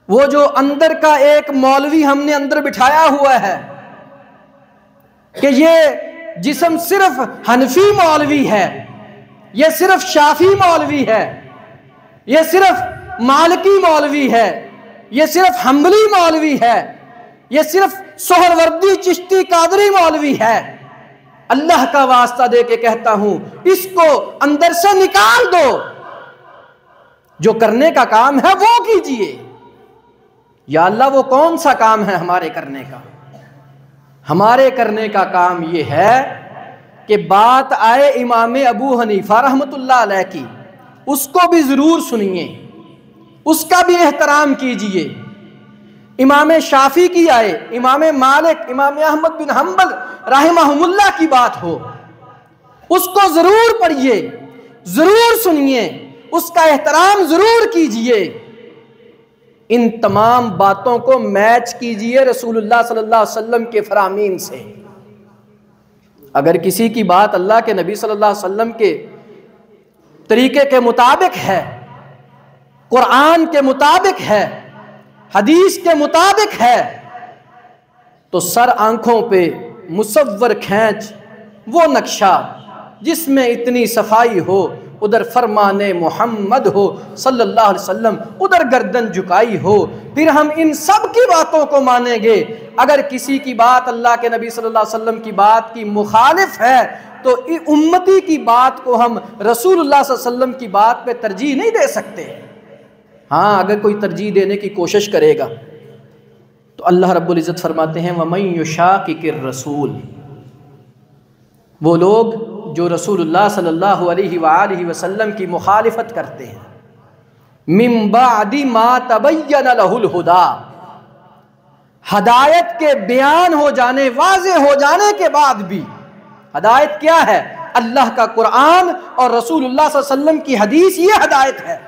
وہ جو اندر کا ایک مولوی ہم نے اندر بٹھایا ہوا ہے کہ یہ جسم صرف حنفی مولوی ہے، یہ صرف شافی مولوی ہے، یہ صرف مالکی مولوی ہے، یہ صرف حنبلی مولوی ہے، یہ صرف سہروردی چشتی قادری مولوی ہے، اللہ کا واسطہ دے کے کہتا ہوں اس کو اندر سے نکال دو، جو کرنے کا کام ہے وہ کیجئے۔ یا اللہ وہ کون سا کام ہے ہمارے کرنے کا؟ ہمارے کرنے کا کام یہ ہے کہ بات آئے امام ابو حنیفہ رحمۃ اللہ علیہ کی، اس کو بھی ضرور سنیے، اس کا بھی احترام کیجئے۔ امام شافعی کی آئے، امام مالک، امام احمد بن حنبل رحمہم اللہ کی بات ہو، اس کو ضرور پڑھیے، ضرور سنیے، اس کا احترام ضرور کیجئے۔ ان تمام باتوں کو میچ کیجئے رسول اللہ صلی اللہ علیہ وسلم کے فرامین سے۔ اگر کسی کی بات اللہ کے نبی صلی اللہ علیہ وسلم کے طریقے کے مطابق ہے، قرآن کے مطابق ہے، حدیث کے مطابق ہے، تو سر آنکھوں پہ مصور کھینچ وہ نقشہ جس میں اتنی صفائی ہو، ادھر فرمان محمد ہو صلی اللہ علیہ وسلم، ادھر گردن جھکائی ہو، پھر ہم ان سب کی باتوں کو مانیں گے۔ اگر کسی کی بات اللہ کے نبی صلی اللہ علیہ وسلم کی بات کی مخالف ہے تو امتی کی بات کو ہم رسول اللہ صلی اللہ علیہ وسلم کی بات پہ ترجیح نہیں دے سکتے۔ ہاں اگر کوئی ترجیح دینے کی کوشش کرے گا تو اللہ رب العزت فرماتے ہیں وَمَن يُشَاقِقِ الرَّسُولِ، وہ لوگ جو رسول اللہ صلی اللہ علیہ وآلہ وسلم کی مخالفت کرتے ہیں، مِن بَعْدِ مَا تَبَيَّنَ لَهُ الْهُدَى، ہدایت کے بیان ہو جانے، واضح ہو جانے کے بعد بھی، ہدایت کیا ہے؟ اللہ کا قرآن اور رسول اللہ صلی اللہ علیہ وسلم کی حدیث، یہ ہدایت ہے۔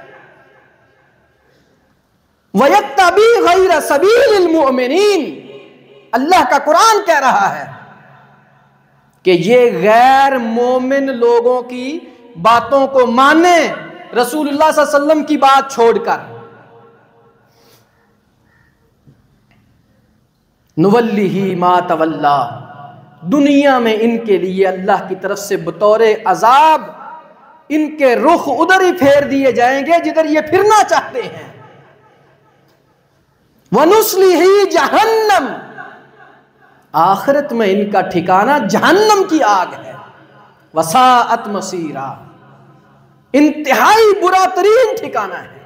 وَيَتَّبِعْ غَيْرَ سَبِيلِ الْمُؤْمِنِينَ، اللہ کا قرآن کہہ رہا ہے کہ یہ غیر مومن لوگوں کی باتوں کو مانے، رسول اللہ صلی اللہ علیہ وسلم کی بات چھوڑ کر۔ نُوَلِّهِ مَا تَوَلَّى، دنیا میں ان کے لیے اللہ کی طرف سے بطور عذاب ان کے رخ ادھر ہی پھیر دیے جائیں گے جدھر یہ پھرنا چاہتے ہیں۔ وَنُصْلِهِ جَهَنَّمَ، آخرت میں ان کا ٹھکانہ جہنم کی آگ ہے۔ وَسَاءَتْ مَصِيرًا، انتہائی برا ترین ٹھکانہ ہے۔